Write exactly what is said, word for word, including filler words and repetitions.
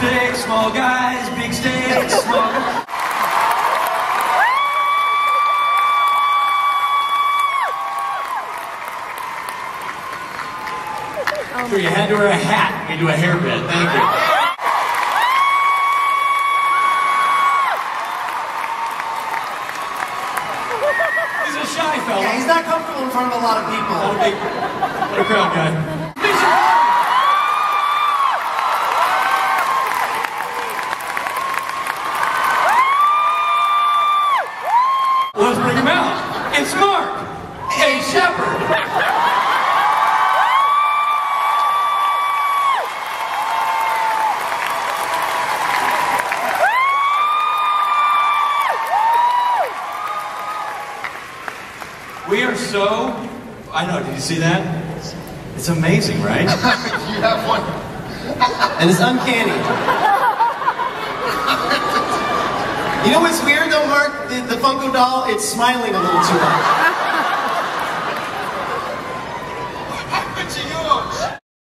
sticks, small guys, big sticks, small guys. Sure, you had to wear a hat into a hairband. Thank you. He's a shy fella. Yeah, he's not comfortable in front of a lot of people. Not a big, not a crowd guy. Misha Collins! Let's bring him out. It's Mark Sheppard. We are so, I know, did you see that? It's amazing, right? You have one. And it's uncanny. You know what's weird though, Mark? The, the Funko doll, it's smiling a little too much.